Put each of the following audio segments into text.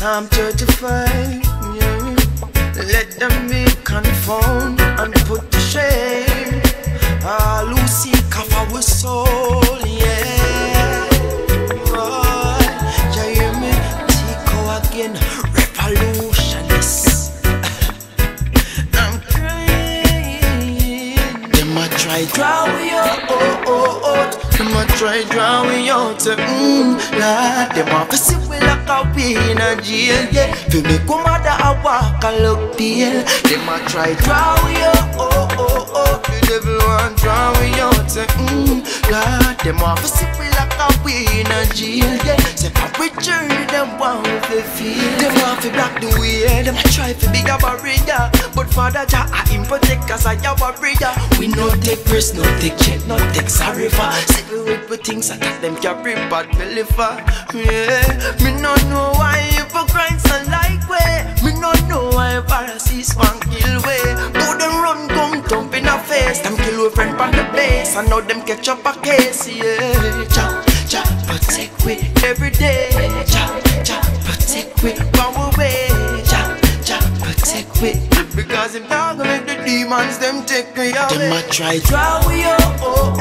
Psalm 35, yeah. Let them be confounded and put to shame all who seek of our soul, yeah. Oh, you hear me? Teko again, revolutionist. I'm crying. Them a try draw we out, them a try draw we out, Lord. Them a see we lock up in a jail, yeah. Feel me come out a walk a look deal. Them a try draw we out, the devil want draw we out, Lord. Them a see we lock up in a jail, yeah. Say pop we journey, them want to feel. Them want to block the way, them a try to be a barrier. But Father Jah I him protect us, I have a breeder. We no take risk, no take check, no take sorry for. Settle with things I get them carry bad belly for. Yeah, me no know why hypocrites are like way. Me no know why Pharisees want kill way. But them run come thump in a face. Them kill a friend from the base. I know them catch up a case. Yeah, Jah, Jah, protect we every day. Jah, Jah, protect we from away. Jah, Jah, protect we. Because if not gonna make the demons them take me away. Them a try draw we out,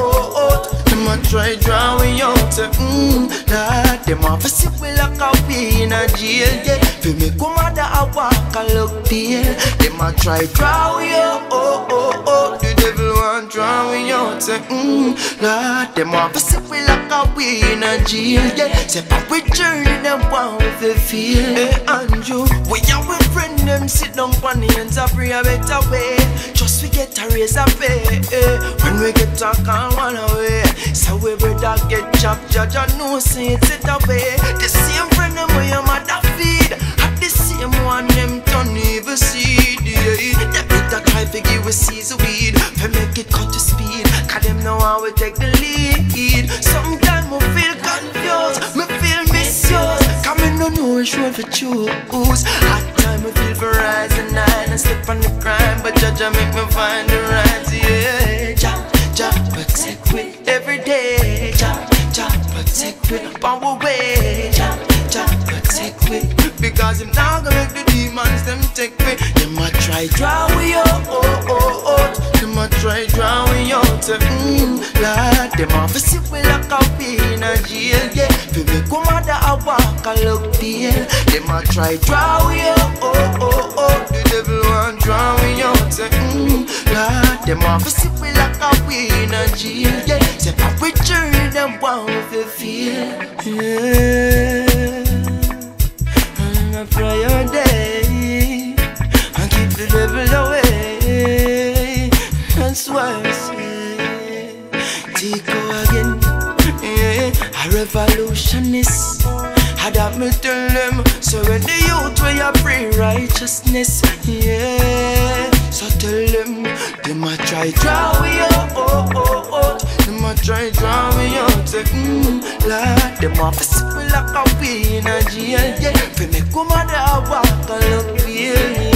them a try draw we out, Lord. Them a see we lock up in a jail, yeah. Feel me come out a walk a look deal. Them a try draw we out, the devil want draw we out, Lord. Them a see we lock up in a jail, yeah. Say pop we journey them want to feel. Hey Andrew, we are with friend them sit down on the ends of pray a better way. Just we get a raise a pay, when we get talk and one away. So we brother get chopped, judge and no say it's it away. The same friend them where your mother feed, at the same one them turn evil seed, yeah. They better try to give we seize weed, to make it cut to speed. Cause them know how we take the lead. Sometimes we feel confused, me feel misused. Cause me no know which one to choose. At time we feel for rise and nine and slip on the crime, but Judge make me find the right, yeah. Jah, Jah, protect we every day. Jah, Jah, protect we from away. Jah, Jah, protect we. Because him now gonna make the demons them take me. Them a try draw we out, them a try draw we out, Lord. Them a see we lock up in a jail, yeah. Feel me come out a walk a look deal. Them a try draw we out, the devil want draw we out, Lord. Them a see we lock up in a jail, yeah. Say pop we journey them want to feel, yeah. I pray all day and keep the devil away. That's why I say Teko again, yeah. A revolutionist. Had that me tell them. So when the youth where you pray righteousness, yeah. So tell them a try draw we out, them a try draw we out, Lord. Them a see we lock up in a jail, yeah. Fi me come out a walk a look real, yeah.